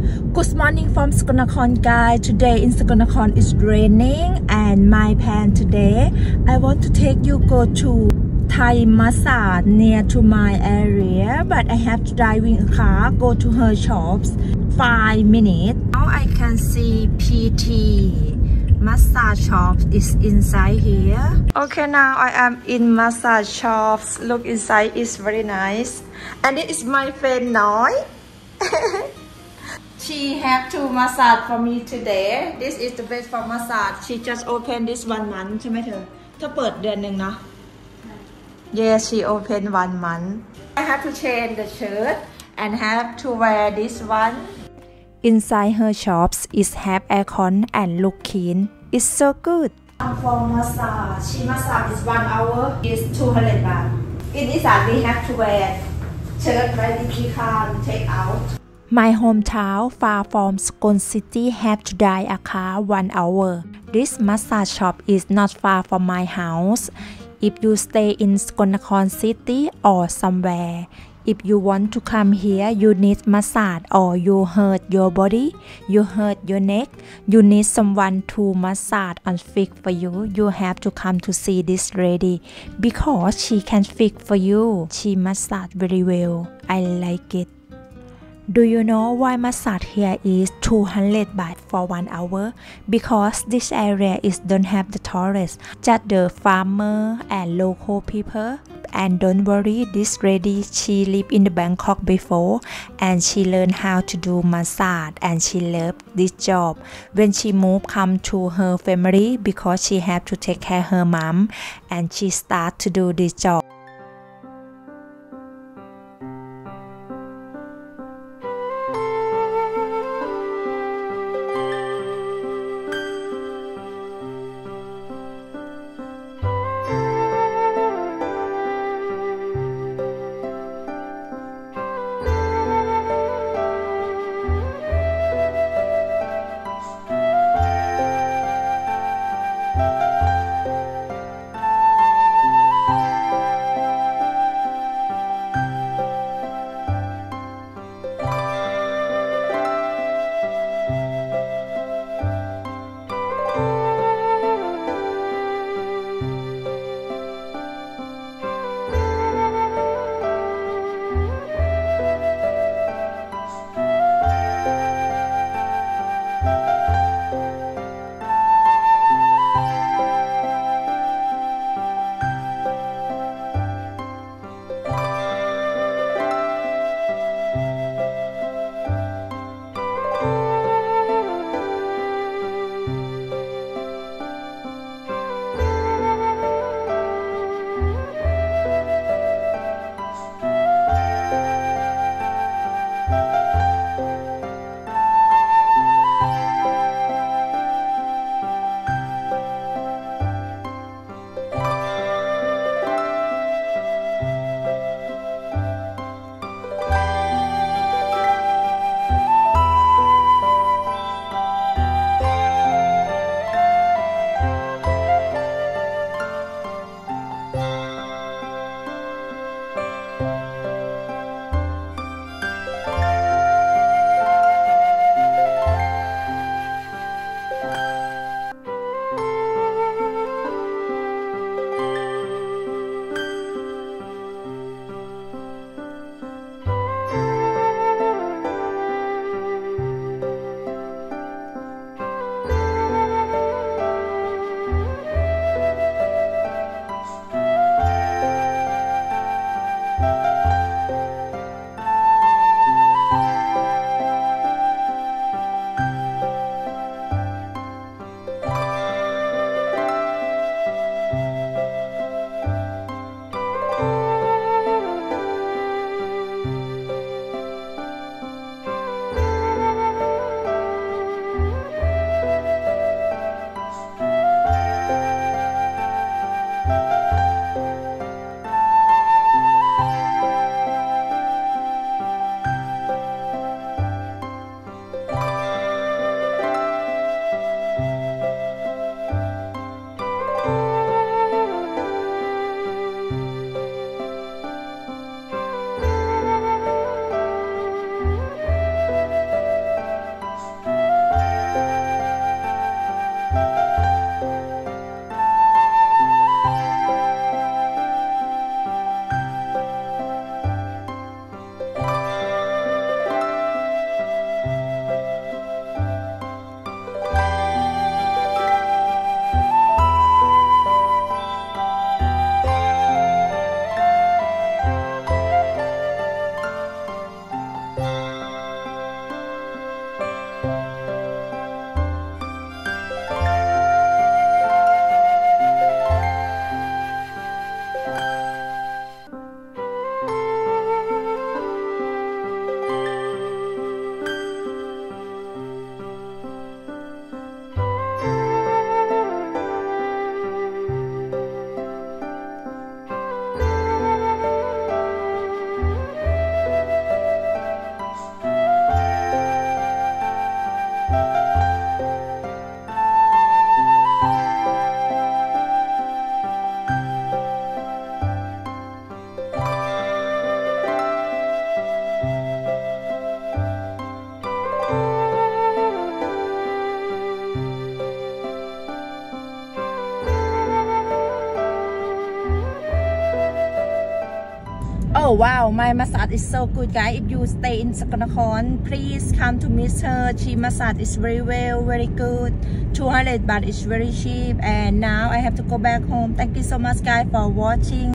Good morning from Saskanakhon, guys. Today in Saskanakhon is raining, and my plan today, I want to take you go to Thai massage near to my area, but I have to driving a car, go to her shops, 5 minutes. Now I can see PT massage shops is inside here. Okay, now I am in massage shops. Look inside, it's very nice. And this is my friend Noi. She have to massage for me today. This is the best for massage. She just opened this 1 month ใช่ไหมเธอเปิดเดือนหนึ่งเนาะ Yes, she opened 1 month. I have to change the shirt and have to wear this one. Inside her shops is have aircon and look clean. It's so good. For massage, she massage is 1 hour is 200 baht. In this we have to wear shirt right if she can't take out. My hometown far from Skon City have to drive a car 1 hour. This massage shop is not far from my house. If you stay in Saskanakhon City or somewhere, if you want to come here, you need massage or you hurt your body, you hurt your neck, you need someone to massage and fix for you, you have to come to see this lady because she can fix for you. She massage very well. I like it. Do you know why massage here is 200 baht for 1 hour? Because this area is don't have the tourists, just the farmer and local people. And don't worry, this lady, she lived in the Bangkok before and she learned how to do massage and she loved this job. When she moved, come to her family because she have to take care of her mom and she start to do this job. Oh wow, my massage is so good, guys. If you stay in Saskatchewan, please come to meet her. She massage is very well, very good. 200 baht is very cheap. And now I have to go back home. Thank you so much, guys, for watching.